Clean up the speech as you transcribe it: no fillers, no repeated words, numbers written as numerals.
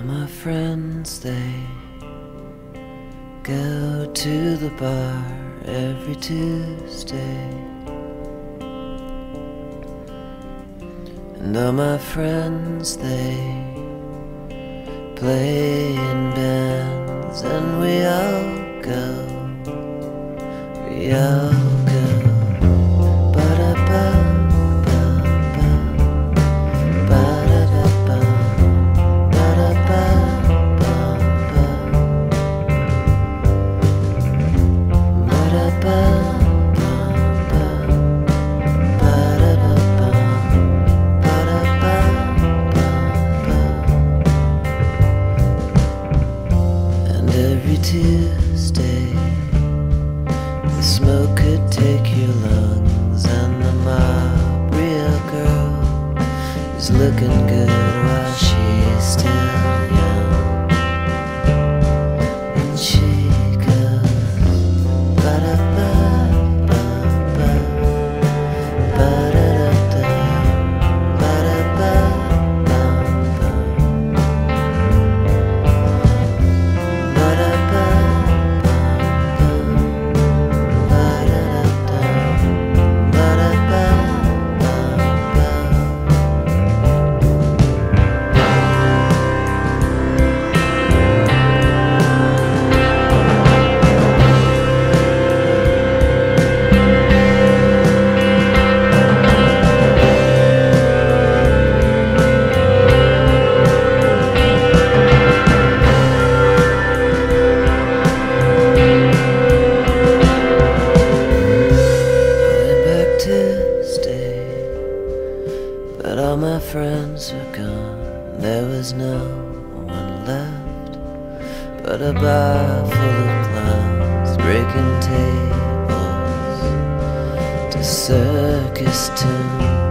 all my friends, they go to the bar every Tuesday. And all my friends, they play in bands, and we all go, we all go. Ba-da-ba, ba-ba, ba-da-ba-ba, ba-da-ba, ba-ba, ba-da-ba, ba-ba, ba-da-ba-ba, ba-da-ba, ba-ba. And every Tuesday the smoke could take your lungs, and the mob real girl is looking good while she's still young. And she goes ba-da-ba-ba-ba, ba-da-da-da, ba-da-ba-ba-ba, ba-da-ba-ba-ba. But all my friends were gone, there was no one left but a bar full of clowns breaking tables to circus tunes.